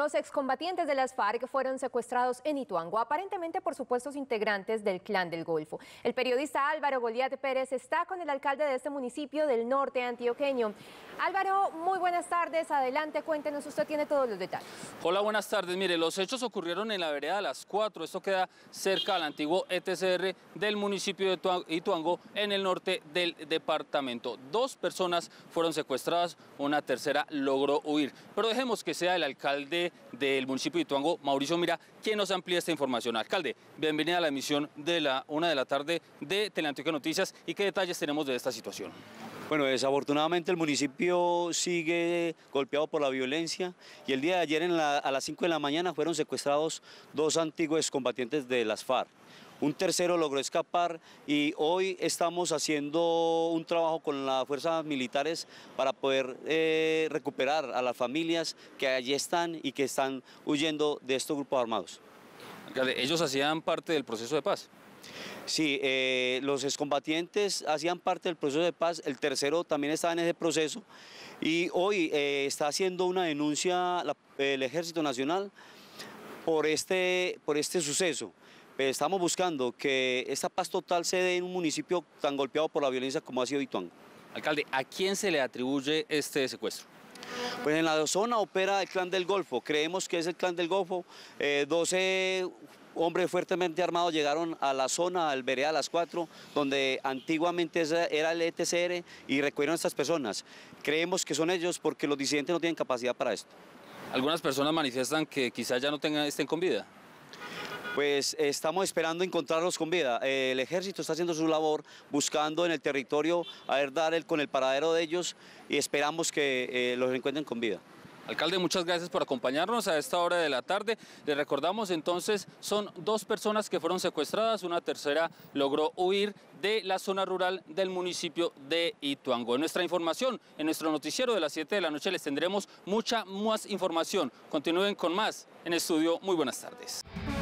Dos excombatientes de las FARC fueron secuestrados en Ituango, aparentemente por supuestos integrantes del Clan del Golfo. El periodista Álvaro Goliat Pérez está con el alcalde de este municipio del norte antioqueño. Álvaro, muy buenas tardes. Adelante, cuéntenos, usted tiene todos los detalles. Hola, buenas tardes. Mire, los hechos ocurrieron en la vereda Las 4. Esto queda cerca al antiguo ETCR del municipio de Ituango, en el norte del departamento. Dos personas fueron secuestradas, una tercera logró huir. Pero dejemos que sea el alcalde del municipio de Ituango, Mauricio Mira, quien nos amplía esta información. Alcalde, bienvenida a la emisión de la 1 de la tarde de Teleantioquia Noticias. ¿Y qué detalles tenemos de esta situación? Bueno, desafortunadamente el municipio sigue golpeado por la violencia y el día de ayer a las 5 de la mañana fueron secuestrados dos antiguos combatientes de las FARC. Un tercero logró escapar y hoy estamos haciendo un trabajo con las fuerzas militares para poder recuperar a las familias que allí están y que están huyendo de estos grupos armados. Alcalde, ¿ellos hacían parte del proceso de paz? Sí, los excombatientes hacían parte del proceso de paz, el tercero también estaba en ese proceso y hoy está haciendo una denuncia el Ejército Nacional por este suceso. Estamos buscando que esta paz total se dé en un municipio tan golpeado por la violencia como ha sido Ituango. Alcalde, ¿a quién se le atribuye este secuestro? Pues en la zona opera el Clan del Golfo, creemos que es el Clan del Golfo. 12 hombres fuertemente armados llegaron a la zona, al vereda Las 4, donde antiguamente era el ETCR, y recogieron a estas personas. Creemos que son ellos porque los disidentes no tienen capacidad para esto. Algunas personas manifiestan que quizás ya no estén con vida. Pues estamos esperando encontrarlos con vida. El ejército está haciendo su labor, buscando en el territorio a ver dar con el paradero de ellos y esperamos que los encuentren con vida. Alcalde, muchas gracias por acompañarnos a esta hora de la tarde. Le recordamos entonces, son dos personas que fueron secuestradas, una tercera logró huir de la zona rural del municipio de Ituango. En nuestra información, en nuestro noticiero de las 7 de la noche les tendremos mucha más información. Continúen con más en estudio. Muy buenas tardes.